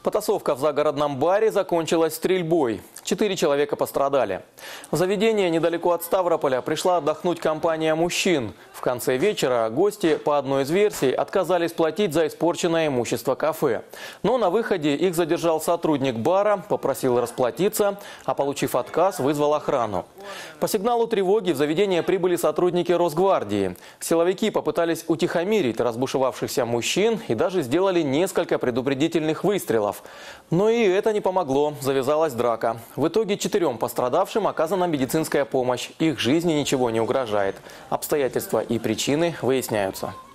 Потасовка в загородном баре закончилась стрельбой. 4 человека пострадали. В заведение недалеко от Ставрополя пришла отдохнуть компания мужчин. В конце вечера гости, по одной из версий, отказались платить за испорченное имущество кафе. Но на выходе их задержал сотрудник бара, попросил расплатиться, а получив отказ, вызвал охрану. По сигналу тревоги в заведение прибыли сотрудники Росгвардии. Силовики попытались утихомирить разбушевавшихся мужчин и даже сделали несколько предупредительных выстрелов. Но и это не помогло, завязалась драка. В итоге 4 пострадавшим оказана медицинская помощь. Их жизни ничего не угрожает. Обстоятельства и причины выясняются.